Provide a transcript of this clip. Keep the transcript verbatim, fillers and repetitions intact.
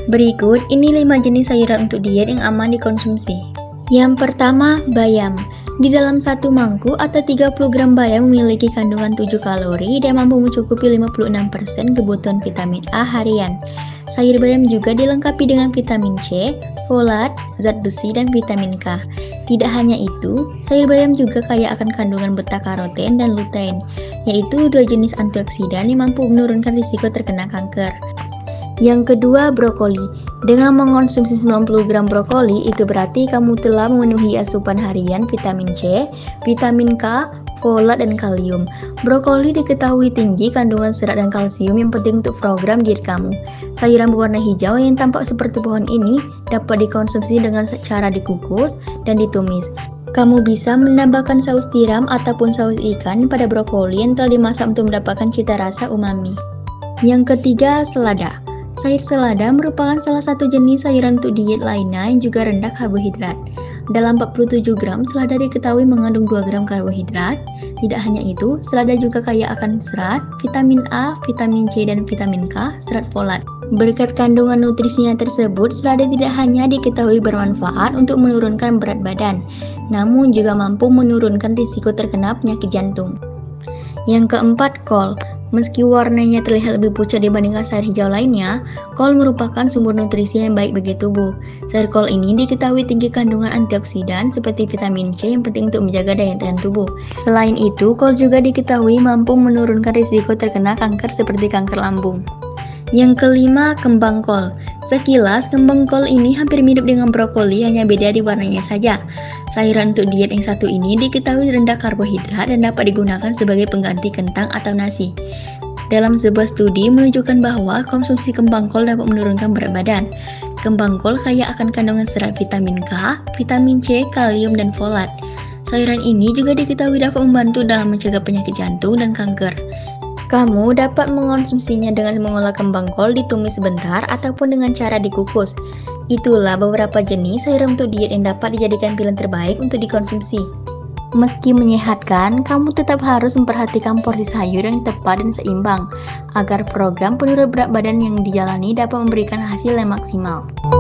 Berikut ini lima jenis sayuran untuk diet yang aman dikonsumsi. Yang pertama, bayam. Di dalam satu mangkuk atau tiga puluh gram bayam memiliki kandungan tujuh kalori dan mampu mencukupi lima puluh enam persen kebutuhan vitamin A harian. Sayur bayam juga dilengkapi dengan vitamin C, folat, zat besi, dan vitamin K. Tidak hanya itu, sayur bayam juga kaya akan kandungan beta-karoten dan lutein, yaitu dua jenis antioksidan yang mampu menurunkan risiko terkena kanker. Yang kedua, brokoli. Dengan mengonsumsi sembilan puluh gram brokoli, itu berarti kamu telah memenuhi asupan harian vitamin C, vitamin K, folat, dan kalium. Brokoli diketahui tinggi kandungan serat dan kalsium yang penting untuk program diet kamu. Sayuran berwarna hijau yang tampak seperti pohon ini dapat dikonsumsi dengan cara dikukus dan ditumis. Kamu bisa menambahkan saus tiram ataupun saus ikan pada brokoli yang telah dimasak untuk mendapatkan cita rasa umami. Yang ketiga, selada. Sayur selada merupakan salah satu jenis sayuran untuk diet lainnya yang juga rendah karbohidrat. Dalam empat puluh tujuh gram, selada diketahui mengandung dua gram karbohidrat. Tidak hanya itu, selada juga kaya akan serat, vitamin A, vitamin C, dan vitamin K, serat folat. Berkat kandungan nutrisinya tersebut, selada tidak hanya diketahui bermanfaat untuk menurunkan berat badan, namun juga mampu menurunkan risiko terkena penyakit jantung. Yang keempat, kol. Meski warnanya terlihat lebih pucat dibandingkan sayur hijau lainnya, kol merupakan sumber nutrisi yang baik bagi tubuh. Sayur kol ini diketahui tinggi kandungan antioksidan seperti vitamin C yang penting untuk menjaga daya tahan tubuh. Selain itu, kol juga diketahui mampu menurunkan risiko terkena kanker seperti kanker lambung. Yang kelima, kembang kol. Sekilas, kembang kol ini hampir mirip dengan brokoli, hanya beda di warnanya saja. Sayuran untuk diet yang satu ini diketahui rendah karbohidrat dan dapat digunakan sebagai pengganti kentang atau nasi. Dalam sebuah studi menunjukkan bahwa konsumsi kembang kol dapat menurunkan berat badan. Kembang kol kaya akan kandungan serat vitamin K, vitamin C, kalium, dan folat. Sayuran ini juga diketahui dapat membantu dalam mencegah penyakit jantung dan kanker. Kamu dapat mengonsumsinya dengan mengolah kembang kol ditumis sebentar ataupun dengan cara dikukus. Itulah beberapa jenis sayuran untuk diet yang dapat dijadikan pilihan terbaik untuk dikonsumsi. Meski menyehatkan, kamu tetap harus memperhatikan porsi sayur yang tepat dan seimbang, agar program penurunan berat badan yang dijalani dapat memberikan hasil yang maksimal.